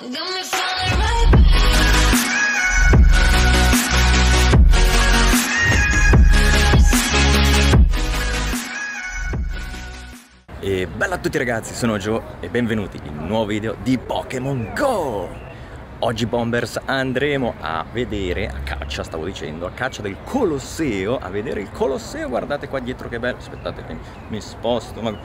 E bella a tutti ragazzi, sono Joe e benvenuti in un nuovo video di Pokémon Go! Oggi Bombers andremo a vedere, a caccia stavo dicendo, a caccia del Colosseo, a vedere il Colosseo, guardate qua dietro che bello, aspettate che mi sposto, ma...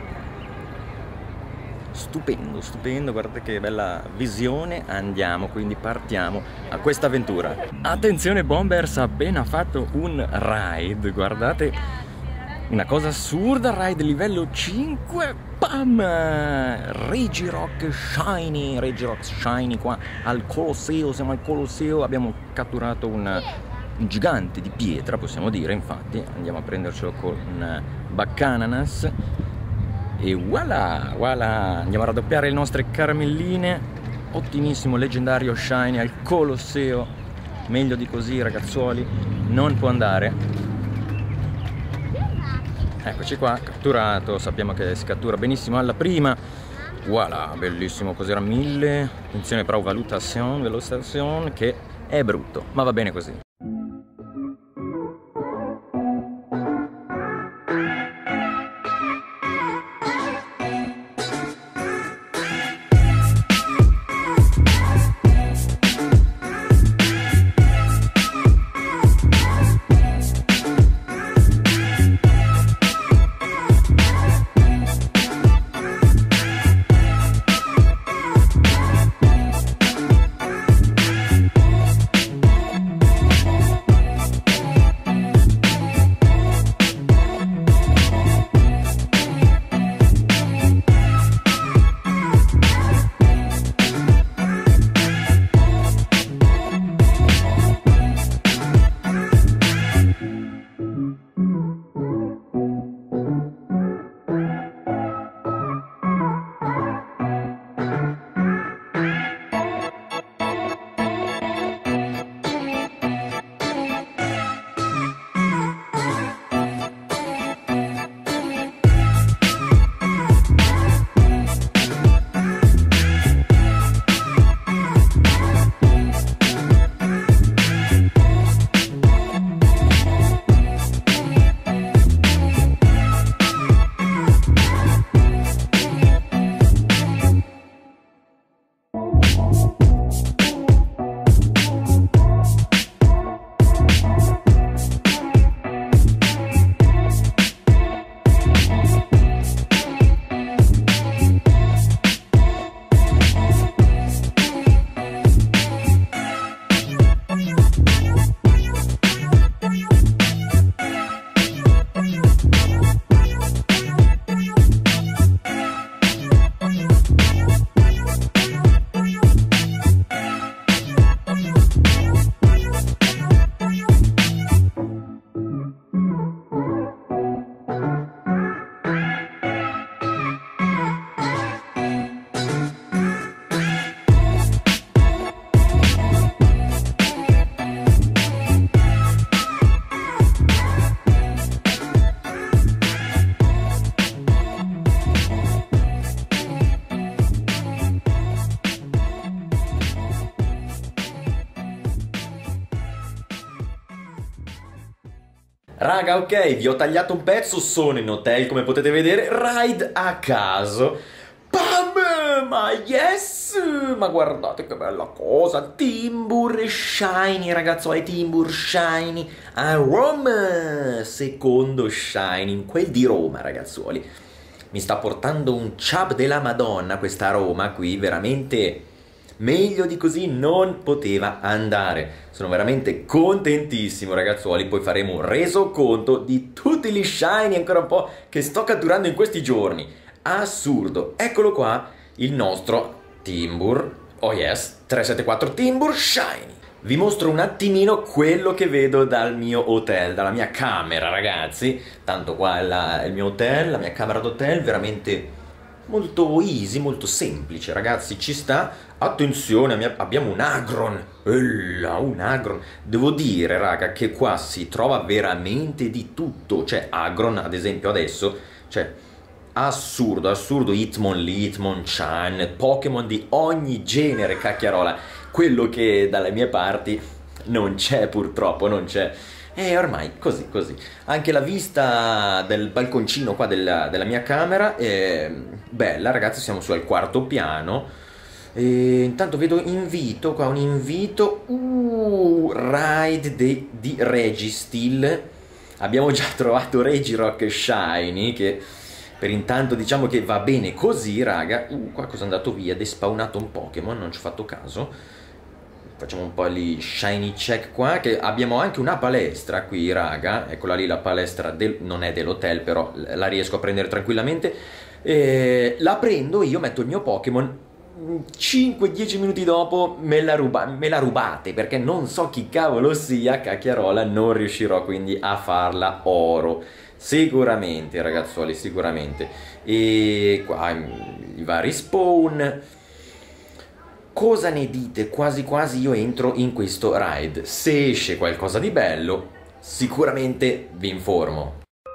stupendo, stupendo, guardate che bella visione, andiamo, quindi partiamo a questa avventura. Attenzione Bombers, ha appena fatto un raid, guardate... una cosa assurda, raid livello 5, pam! Regirock Shiny qua al Colosseo, siamo al Colosseo, abbiamo catturato un gigante di pietra, possiamo dire, infatti, andiamo a prendercelo con Baccananas e voilà, voilà, andiamo a raddoppiare le nostre caramelline, ottimissimo leggendario Shiny al Colosseo, meglio di così ragazzuoli, non può andare. Eccoci qua, catturato, sappiamo che si cattura benissimo alla prima. Voilà, bellissimo, cos'era 1000. Attenzione però, valutazione, che è brutto, ma va bene così. Raga, ok, vi ho tagliato un pezzo, sono in hotel, come potete vedere, raid a caso. Pam! Ma yes! Ma guardate che bella cosa, Timburr Shiny, ragazzuoli, Timburr Shiny a Roma, secondo Shiny, quel di Roma, ragazzuoli. Mi sta portando un chub della Madonna questa Roma qui, veramente... meglio di così non poteva andare. Sono veramente contentissimo ragazzuoli. Poi faremo un resoconto di tutti gli shiny ancora un po' che sto catturando in questi giorni. Assurdo. Eccolo qua il nostro Timburr. Oh yes, 374 Timburr Shiny. Vi mostro un attimino quello che vedo dal mio hotel, dalla mia camera ragazzi. Tanto qua è il mio hotel, la mia camera d'hotel, veramente molto easy, molto semplice ragazzi, ci sta. Attenzione, abbiamo un Agron, un Agron. Devo dire raga che qua si trova veramente di tutto. Cioè Agron ad esempio adesso, cioè assurdo, assurdo, Hitmonchan, Pokémon di ogni genere, cacchiarola. Quello che dalle mie parti non c'è, purtroppo, non c'è. E ormai così, così. Anche la vista del balconcino qua della mia camera è bella, ragazzi, siamo su al quarto piano. E intanto vedo invito, qua un invito, ride di Registeel. Abbiamo già trovato Regirock Shiny, che per intanto diciamo che va bene così, raga. Qua cosa è andato via, despawnato un Pokémon, non ci ho fatto caso. Facciamo un po' di shiny check qua, che abbiamo anche una palestra qui, raga. Eccola lì la palestra, non è dell'hotel, però la riesco a prendere tranquillamente. La prendo, io metto il mio Pokémon, 5-10 minuti dopo me la rubate, perché non so chi cavolo sia, cacchiarola, non riuscirò quindi a farla oro. Sicuramente, ragazzuoli, sicuramente. E qua i vari spawn. Cosa ne dite? Quasi quasi io entro in questo ride. Se esce qualcosa di bello, sicuramente vi informo.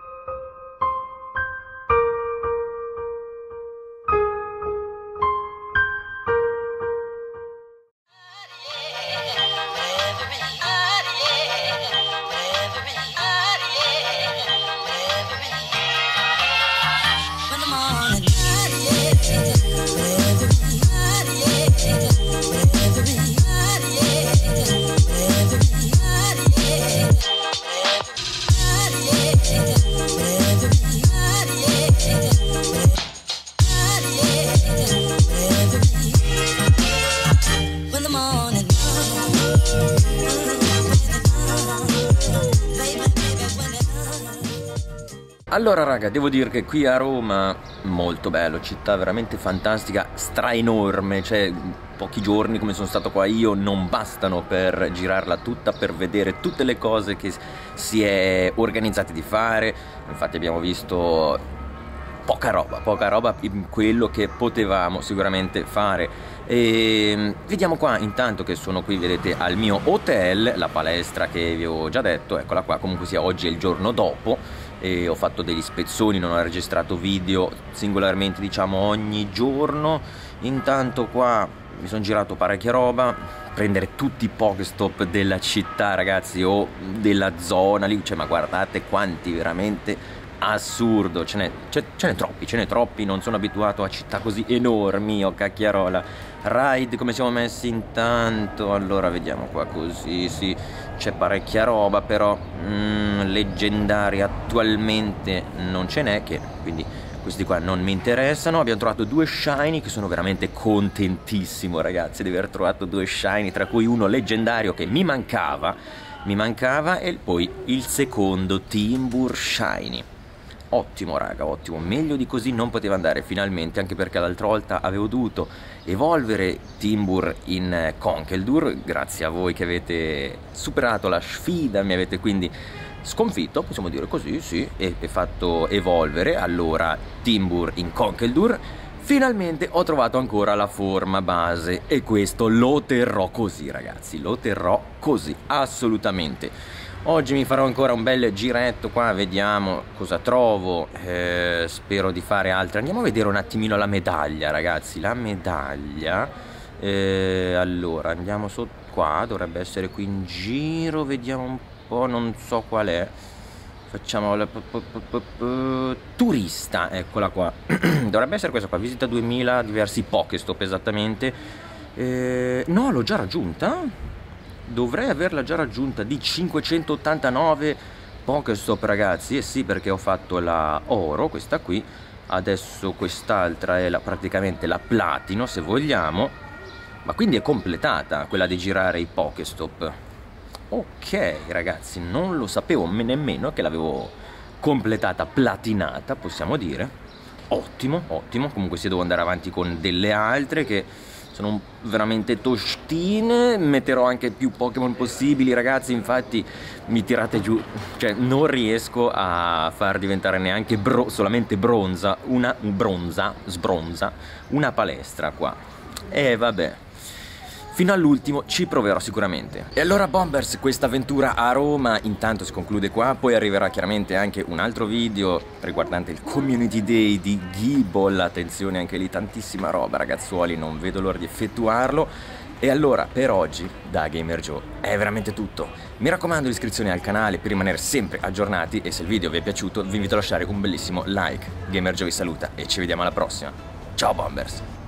Allora raga, devo dire che qui a Roma molto bello, città veramente fantastica, straenorme, cioè pochi giorni come sono stato qua io non bastano per girarla tutta, per vedere tutte le cose che si è organizzati di fare. Infatti abbiamo visto poca roba in quello che potevamo sicuramente fare. E vediamo qua intanto che sono qui, vedete, al mio hotel, la palestra che vi ho già detto, eccola qua. Comunque sia, oggi è il giorno dopo e ho fatto degli spezzoni, non ho registrato video singolarmente diciamo ogni giorno. Intanto qua mi sono girato parecchia roba, prendere tutti i Pokestop della città, ragazzi, o della zona lì, cioè ma guardate quanti, veramente assurdo, ce n'è troppi, non sono abituato a città così enormi, oh cacchiarola. Ride come siamo messi intanto, allora vediamo qua così, sì, c'è parecchia roba, però leggendari attualmente non ce n'è, che quindi questi qua non mi interessano. Abbiamo trovato 2 shiny, che sono veramente contentissimo, ragazzi, di aver trovato 2 shiny, tra cui uno leggendario che mi mancava, e poi il secondo Timburr shiny. Ottimo raga, ottimo, meglio di così non poteva andare finalmente, anche perché l'altra volta avevo dovuto evolvere Timburr in Conkeldurr, grazie a voi che avete superato la sfida, mi avete quindi sconfitto, possiamo dire così, sì, e fatto evolvere allora Timburr in Conkeldurr. Finalmente ho trovato ancora la forma base e questo lo terrò così, ragazzi, lo terrò così, assolutamente. Oggi mi farò ancora un bel giretto qua, vediamo cosa trovo, spero di fare altre. Andiamo a vedere un attimino la medaglia, ragazzi, la medaglia. Allora, andiamo qua, dovrebbe essere qui in giro, vediamo un po', non so qual è. Facciamo la turista, eccola qua. Dovrebbe essere questa qua, visita 2000, diversi Pokestop esattamente. No, l'ho già raggiunta? Dovrei averla già raggiunta, di 589 Pokestop, ragazzi. E sì, perché ho fatto la oro, questa qui. Adesso quest'altra è praticamente la platino, se vogliamo. Ma quindi è completata quella di girare i Pokestop. Ok, ragazzi, non lo sapevo nemmeno che l'avevo completata, platinata, possiamo dire. Ottimo, ottimo. Comunque se devo andare avanti con delle altre che sono veramente tostine, metterò anche più Pokémon possibili, ragazzi, infatti mi tirate giù, cioè non riesco a far diventare neanche solamente sbronza, una palestra qua. E vabbè, fino all'ultimo ci proverò sicuramente. E allora Bombers, questa avventura a Roma intanto si conclude qua, poi arriverà chiaramente anche un altro video riguardante il Community Day di Gibol, attenzione anche lì tantissima roba ragazzuoli, non vedo l'ora di effettuarlo. E allora per oggi da Gamer Joe è veramente tutto. Mi raccomando l'iscrizione al canale per rimanere sempre aggiornati e se il video vi è piaciuto vi invito a lasciare un bellissimo like. Gamer Joe vi saluta e ci vediamo alla prossima. Ciao Bombers!